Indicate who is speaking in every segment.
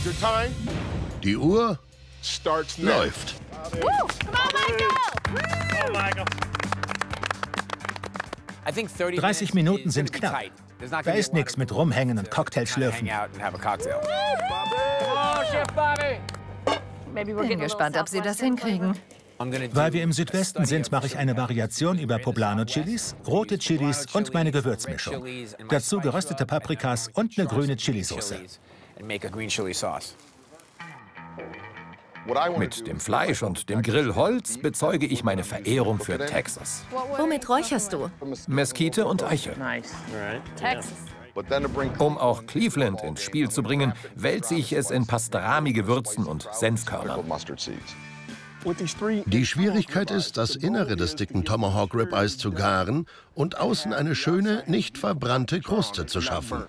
Speaker 1: Die Uhr läuft.
Speaker 2: 30 Minuten sind knapp. Da ist nichts mit rumhängen und Cocktails schlürfen.
Speaker 3: Bin gespannt, ob Sie das hinkriegen.
Speaker 2: Weil wir im Südwesten sind, mache ich eine Variation über Poblano-Chilis, rote Chilis und meine Gewürzmischung. Dazu geröstete Paprikas und eine grüne Chilisauce.
Speaker 4: Mit dem Fleisch und dem Grillholz bezeuge ich meine Verehrung für Texas.
Speaker 3: Womit räucherst du?
Speaker 4: Mesquite und Eiche.
Speaker 3: Texas.
Speaker 4: Um auch Cleveland ins Spiel zu bringen, wälze ich es in Pastrami-Gewürzen und Senfkörnern.
Speaker 1: Die Schwierigkeit ist, das Innere des dicken Tomahawk Ribeyes zu garen und außen eine schöne, nicht verbrannte Kruste zu schaffen.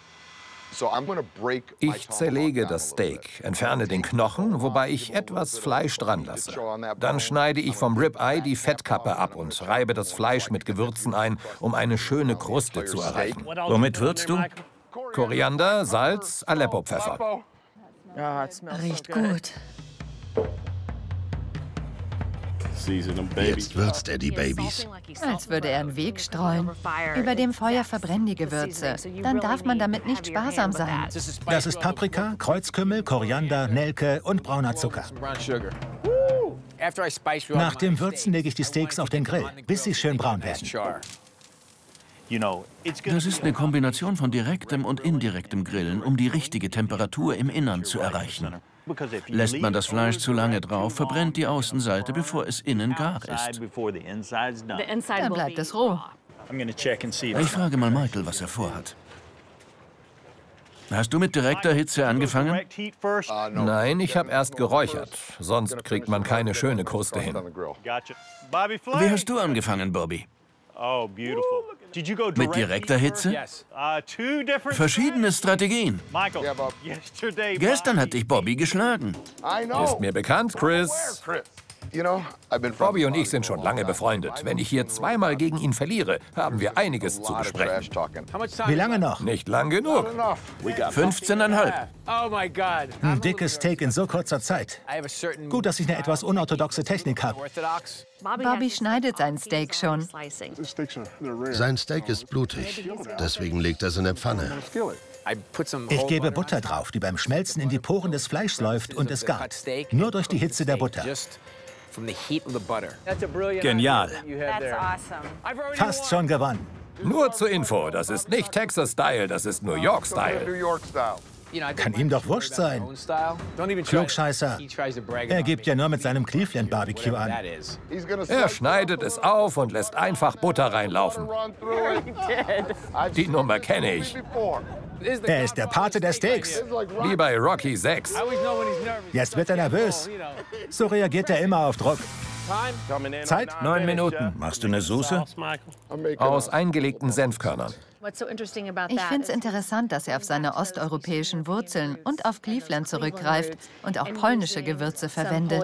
Speaker 4: Ich zerlege das Steak, entferne den Knochen, wobei ich etwas Fleisch dran lasse. Dann schneide ich vom Ribeye die Fettkappe ab und reibe das Fleisch mit Gewürzen ein, um eine schöne Kruste zu erreichen.
Speaker 5: Womit würzt du?
Speaker 4: Koriander, Salz, Aleppo-Pfeffer.
Speaker 3: Riecht gut.
Speaker 1: Jetzt würzt er die Babys.
Speaker 3: Als würde er einen Weg streuen. Über dem Feuer verbrennen die Gewürze. Dann darf man damit nicht sparsam sein.
Speaker 2: Das ist Paprika, Kreuzkümmel, Koriander, Nelke und brauner Zucker. Nach dem Würzen lege ich die Steaks auf den Grill, bis sie schön braun werden.
Speaker 5: Das ist eine Kombination von direktem und indirektem Grillen, um die richtige Temperatur im Innern zu erreichen. Lässt man das Fleisch zu lange drauf, verbrennt die Außenseite, bevor es innen gar ist.
Speaker 3: Dann bleibt es roh.
Speaker 5: Ich frage mal Michael, was er vorhat. Hast du mit direkter Hitze angefangen?
Speaker 4: Nein, ich habe erst geräuchert. Sonst kriegt man keine schöne Kruste hin.
Speaker 5: Wie hast du angefangen, Bobby? Mit direkter Hitze? Verschiedene Strategien. Gestern hat dich Bobby geschlagen.
Speaker 4: Ist mir bekannt, Chris. Bobby und ich sind schon lange befreundet. Wenn ich hier zweimal gegen ihn verliere, haben wir einiges zu besprechen.
Speaker 2: Wie lange noch?
Speaker 4: Nicht lang genug.
Speaker 5: 15,5.
Speaker 2: Ein dickes Steak in so kurzer Zeit. Gut, dass ich eine etwas unorthodoxe Technik habe.
Speaker 3: Bobby schneidet sein Steak schon.
Speaker 1: Sein Steak ist blutig, deswegen legt er es in der Pfanne.
Speaker 2: Ich gebe Butter drauf, die beim Schmelzen in die Poren des Fleischs läuft und es gart. Nur durch die Hitze der Butter.
Speaker 5: Genial.
Speaker 2: Fast schon gewonnen.
Speaker 4: Nur zur Info, das ist nicht Texas-Style, das ist New York-Style.
Speaker 2: Kann ihm doch wurscht sein. Klugscheißer. Er gibt ja nur mit seinem Cleveland-Barbecue an.
Speaker 4: Er schneidet es auf und lässt einfach Butter reinlaufen. Die Nummer kenne ich.
Speaker 2: Er ist der Pate der Steaks.
Speaker 4: Wie bei Rocky 6.
Speaker 2: Jetzt wird er nervös. So reagiert er immer auf Druck. Zeit?
Speaker 4: 9 Minuten.
Speaker 5: Machst du eine Soße?
Speaker 4: Aus eingelegten Senfkörnern.
Speaker 3: Ich finde es interessant, dass er auf seine osteuropäischen Wurzeln und auf Cleveland zurückgreift und auch polnische Gewürze verwendet.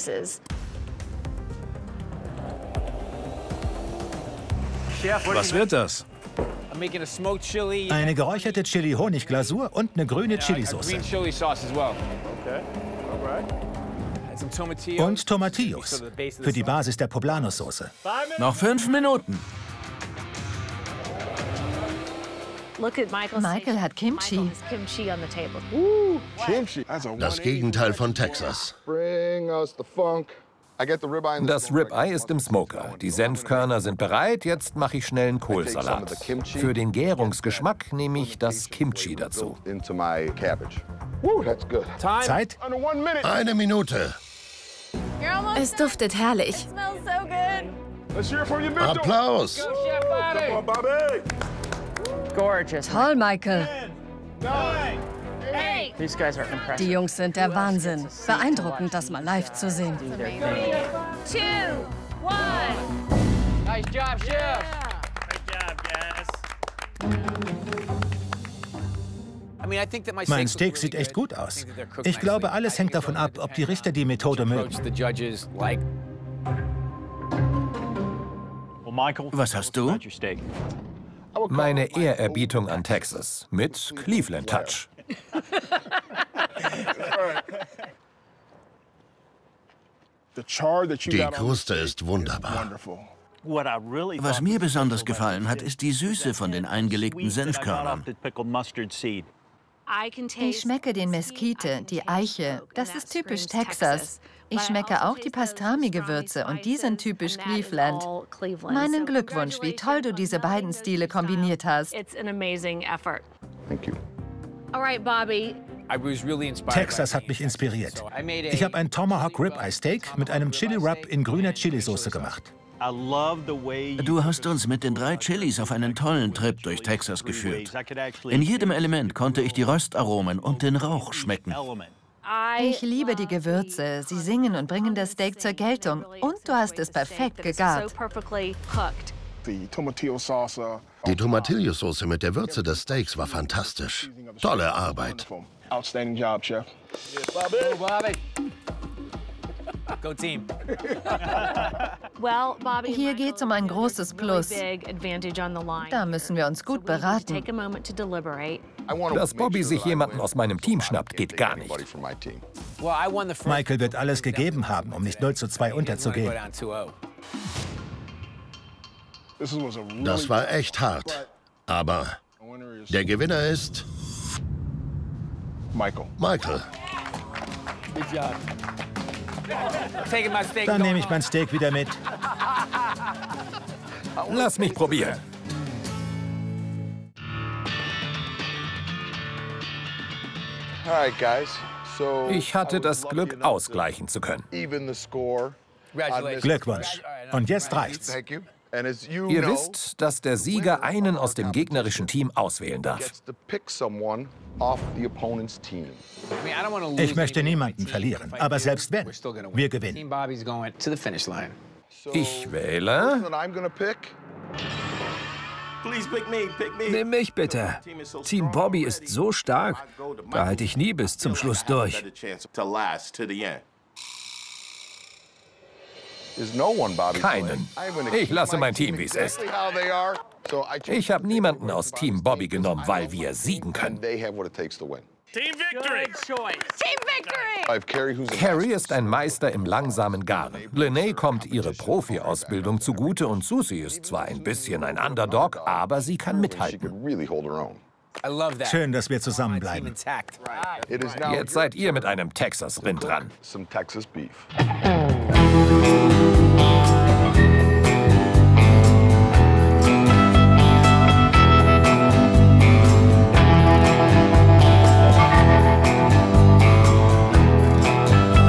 Speaker 5: Was wird das?
Speaker 2: Eine geräucherte Chili-Honig-Glasur und eine grüne Chilisauce. Und Tomatillos für die Basis der Poblano-Soße.
Speaker 5: Noch 5 Minuten.
Speaker 3: Michael hat Kimchi.
Speaker 1: Das Gegenteil von Texas.
Speaker 4: Das Ribeye ist im Smoker. Die Senfkörner sind bereit, jetzt mache ich schnell einen Kohlsalat. Für den Gärungsgeschmack nehme ich das Kimchi dazu.
Speaker 2: Zeit?
Speaker 1: 1 Minute.
Speaker 3: Es duftet herrlich.
Speaker 1: Applaus.
Speaker 6: Toll, Michael. Die Jungs sind der Wahnsinn. Beeindruckend, das mal live zu sehen.
Speaker 7: 2, 1.
Speaker 8: Nice job, Chef.
Speaker 2: Mein Steak sieht echt gut aus. Ich glaube, alles hängt davon ab, ob die Richter die Methode mögen.
Speaker 5: Was hast du?
Speaker 4: Meine Ehrerbietung an Texas mit Cleveland Touch.
Speaker 1: Die Kruste ist wunderbar.
Speaker 5: Was mir besonders gefallen hat, ist die Süße von den eingelegten Senfkörnern.
Speaker 3: Ich schmecke den Mesquite, die Eiche. Das ist typisch Texas. Ich schmecke auch die Pastrami-Gewürze und die sind typisch Cleveland. Meinen Glückwunsch, wie toll du diese beiden Stile kombiniert hast.
Speaker 2: Texas hat mich inspiriert. Ich habe ein Tomahawk Ribeye Steak mit einem Chili Rub in grüner Chilisauce gemacht.
Speaker 5: Du hast uns mit den 3 Chilis auf einen tollen Trip durch Texas geführt. In jedem Element konnte ich die Röstaromen und den Rauch schmecken.
Speaker 3: Ich liebe die Gewürze. Sie singen und bringen das Steak zur Geltung. Und du hast es perfekt gegart.
Speaker 1: Die Tomatillo-Sauce mit der Würze des Steaks war fantastisch. Tolle Arbeit.
Speaker 8: Go Team.
Speaker 3: Hier geht es um ein großes Plus. Da müssen wir uns gut beraten.
Speaker 4: Dass Bobby sich jemanden aus meinem Team schnappt, geht gar nicht.
Speaker 2: Michael wird alles gegeben haben, um nicht 0:2 unterzugehen.
Speaker 1: Das war echt hart. Aber der Gewinner ist Michael.
Speaker 2: Dann nehme ich mein Steak wieder mit.
Speaker 4: Lass mich probieren. Ich hatte das Glück, ausgleichen zu können.
Speaker 2: Glückwunsch. Und jetzt reicht's.
Speaker 4: Ihr wisst, dass der Sieger einen aus dem gegnerischen Team auswählen darf.
Speaker 2: Ich möchte niemanden verlieren, aber selbst wenn, wir gewinnen.
Speaker 4: Ich wähle...
Speaker 9: Nimm mich bitte. Team Bobby ist so stark, da halte ich nie bis zum Schluss durch.
Speaker 4: Keinen. Ich lasse mein Team, wie es ist. Ich habe niemanden aus Team Bobby genommen, weil wir siegen können.
Speaker 7: Team Victory!
Speaker 4: Carrie ist ein Meister im langsamen Garen. Lene kommt ihre Profi-Ausbildung zugute und Susie ist zwar ein bisschen ein Underdog, aber sie kann mithalten.
Speaker 2: Schön, dass wir zusammenbleiben.
Speaker 4: Jetzt seid ihr mit einem Texas-Rind dran.